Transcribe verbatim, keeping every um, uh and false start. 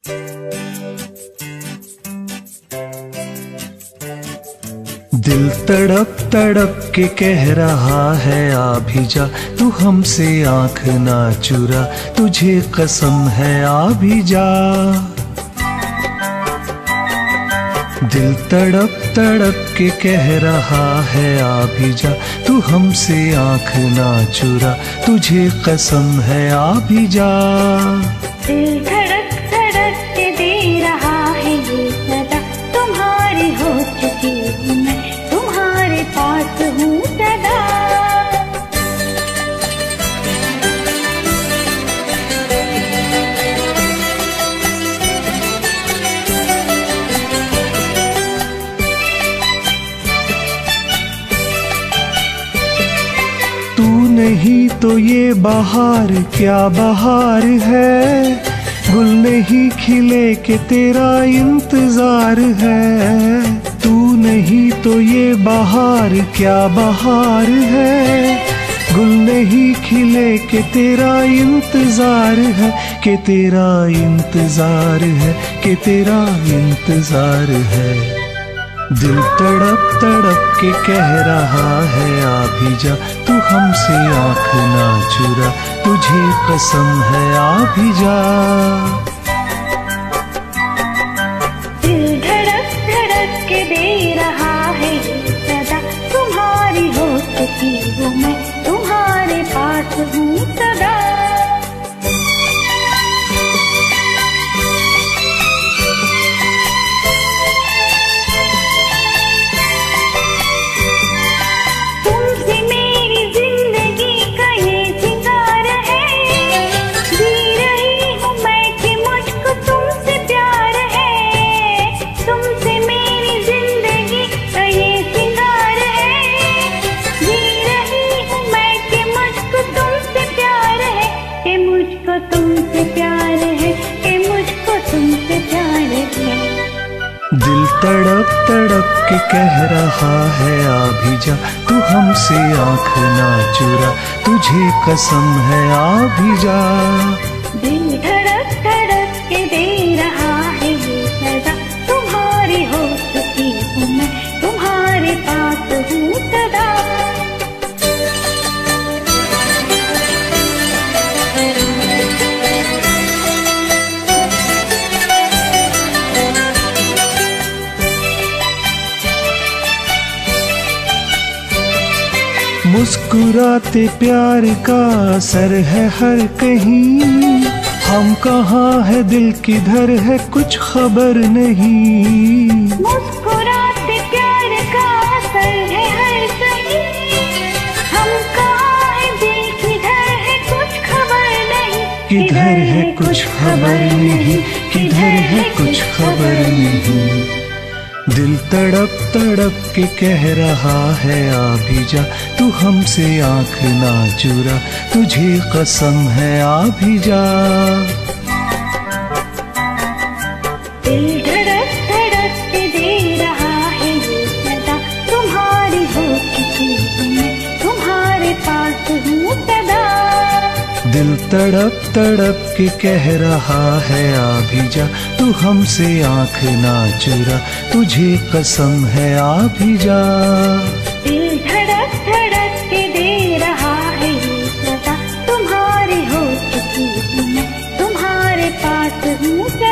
दिल तड़प तड़प के कह रहा है आ भी जा, तू हमसे आंख ना चुरा, तुझे कसम है आ भी जा। दिल तड़प तड़प के कह रहा है आ भी जा, तू हमसे आंख ना चुरा, तुझे कसम है आ भी जा। दिल धड़क धड़क के दे रहा है ये सदा, तुम्हारी हो चुकी हूँ मैं, तुम्हारे पास हूँ सदा। तू नहीं तो ये बहार क्या बहार है, गुल नहीं खिले के तेरा इंतजार है। तू नहीं तो ये बहार क्या बहार है, गुल नहीं खिले के तेरा इंतजार है, के तेरा इंतजार है, के तेरा इंतजार है। दिल तड़प तड़प के कह रहा है आ भी जा, तू हमसे आंख ना चुरा, तुझे कसम है आ भी जा। दिल धड़क धड़क के दे रहा है ये सदा, तुम्हारी हो चुकी हूँ मैं, तुम्हारे पास हूँ सदा। दिल तड़प तड़प के कह रहा है आ भी जा, तू हमसे आंख ना चुरा, तुझे कसम है आ भी जा। दिल धड़क धड़क के दे रहा है ये सदा, तुम्हारी हो चुकी हूँ मैं, तुम्हारे पास हूँ सदा। मुस्कुराते प्यार का असर है हर कहीं, हम कहाँ है दिल किधर है कुछ खबर नहीं। मुस्कुराते प्यार का असर है हर कहीं, हम कहाँ है दिल किधर है कुछ खबर नहीं। किधर है कुछ खबर नहीं, किधर है कुछ खबर नहीं। दिल तड़प तड़प के कह रहा है आ भी जा, तू हमसे आंख ना चुरा, तुझे कसम है आ भी जा। दिल धड़क धड़क के दे रहा है ये सदा, तुम्हारी हो चुकी हूँ मैं, तुम्हारे पास हूँ सदा। दिल तड़प तड़प के कह रहा है आ भी जा, तू हमसे आंख ना चुरा, तुझे कसम है आ भी जा। दिल धड़क धड़क के दे रहा है ये सदा, तुम्हारी हो चुकी हूँ मैं, तुम्हारे पास हूँ।